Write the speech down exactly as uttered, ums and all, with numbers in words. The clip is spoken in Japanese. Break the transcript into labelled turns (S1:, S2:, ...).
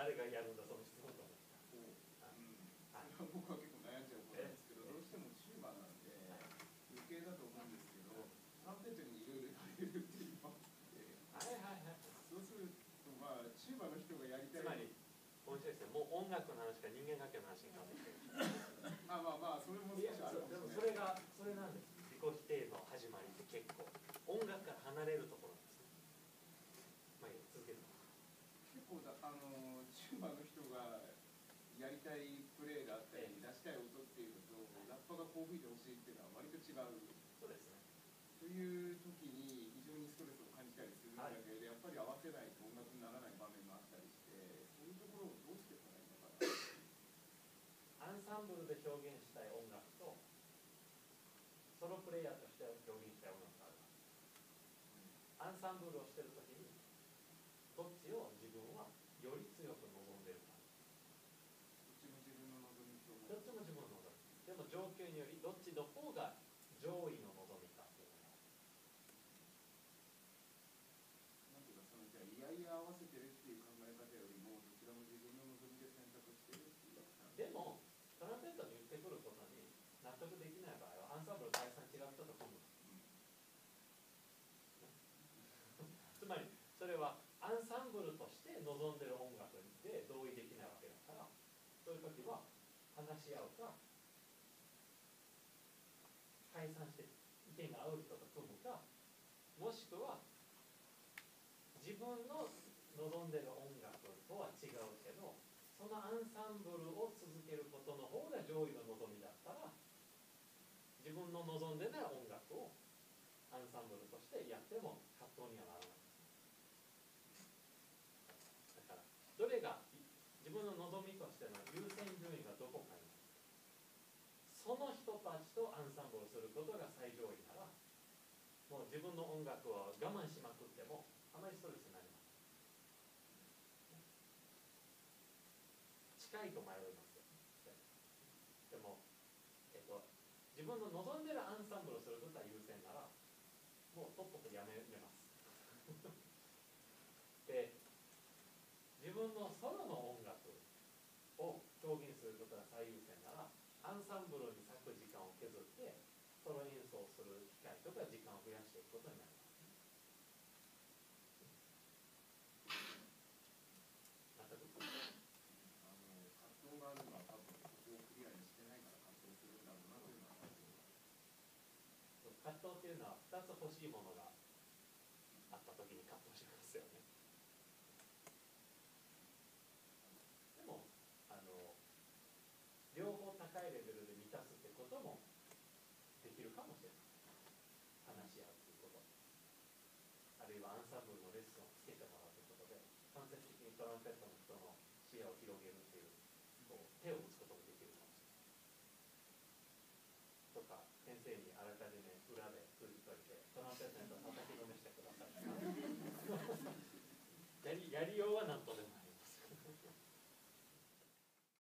S1: 誰がやるんだその質問と思った。
S2: それは僕は結構悩んじゃうことなんですけど、どうしてもチューバなんで余計だと思うんですけど、トランペットにいろいろやれるっていうのがあって、はいはいはい、そうするとまあチューバの人がやりたい。
S1: つまり面白いですね。もう音楽の話か人間関係の話に変わってきてる。
S2: あ、まあまあそれも少しあるかもしれない。
S1: でもそれがそれなんです。自己否定の始まりって結構音楽から離れるところなんですね。まあいい、続ける。
S2: 結構だあのチューバの人がやりたいプレーがあったり、出したい音っていうのと、ラッパがこう吹いてほしいっていうのは割と違う。
S1: そうですね。
S2: という時に非常にストレスを感じたりするんだけど、はい、やっぱり合わせないと音楽にならない場面があったりして、そういうところをどうしていったらいいのかな。
S1: アンサンブルで表現したい音楽とソロプレイヤーとして表現したい音楽がある。アンサンブルをしている時にどっちを自分はより強く望んでいるか。
S2: どっちも自分の望みと
S1: どっちも自分の望み。でも状況によりどっちの方が上位の望みかっていうのが。
S2: なんていうか、そのじゃあいやいや合わせてるっていう考え方よりもどちらも自分の望みで選択してるっていう。
S1: でもトランペットに言ってくることに納得できない場合はアンサンブル解散違う人と組む。つまりそれはアンサンブルとして望んでる音楽で同意できないわけだから、そういう時は話し合うか解散して意見が合う人と組むか、もしくは自分の望んでる音楽とは違うけどそのアンサンブルを続けることの方が上位の望みだったら自分の望んでない音楽をアンサンブルとしてやっても葛藤にはならない。だからどれが自分の望みとしての優先順位がどこかにその人たちとアンサンブルすることが最上位ならもう自分の音楽を我慢しまくってもあまりストレスになります。近いと迷いますよ。でも、えっと、自分の望んでるアンサンブルをすることが優先ならもうとっととやめます。で自分のソロの音楽を表現することが最優先ならアンサンブルに割く時間を削ってソロ演奏する機会とか時間を増やしていくことになります。
S2: 葛藤があるのは多分そこをクリアにしてないから葛藤するんだろうなというのは
S1: 葛藤っていうのはふたつ欲しいものがあった時に葛藤しますよね。でもあの両方高いレベルで満たすってこともできるかもしれない。話し合うということ、あるいはアンサンブルのレッスンをつけてもらうということで間接的にトランペットの人の視野を広げるっていうこう手を打つこともできるかもしれないとか、先生にあらかじめ裏で通じといてトランペットの人を叩きのめしてくださいやり、やりようはなんと